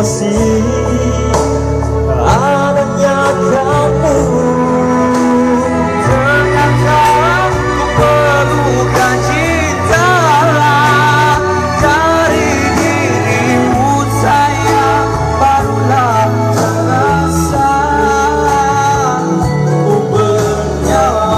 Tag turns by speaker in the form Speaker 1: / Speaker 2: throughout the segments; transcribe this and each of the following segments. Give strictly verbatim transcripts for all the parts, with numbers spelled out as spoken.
Speaker 1: kasih, adanya kamu. Ternyata ku perlukan cinta dari dirimu sayang, barulah terasa ku bernyawa.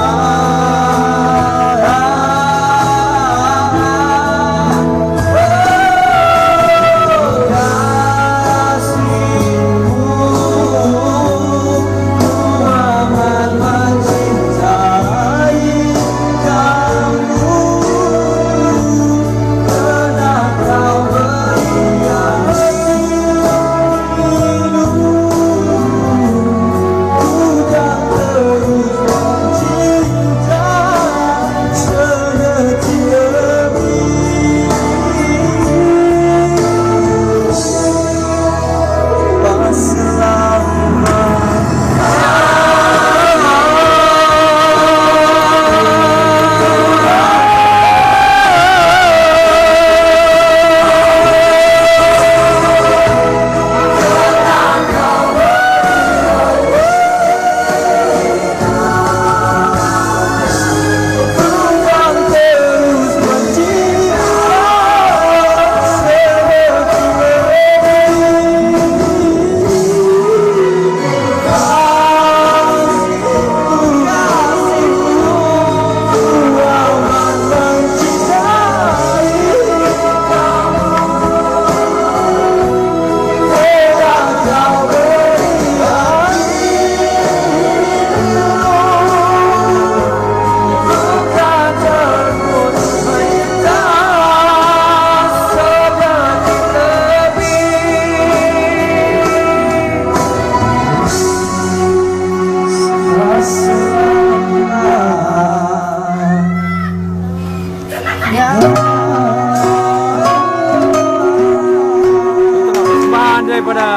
Speaker 2: Daripada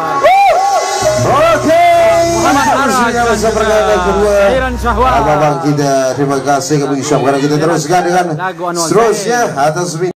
Speaker 1: Oke,
Speaker 2: Muhammad Ara
Speaker 1: kedua
Speaker 2: Syahwat.
Speaker 1: Abang kita terima kasih kami ucapkan. Kita teruskan dengan seterusnya atas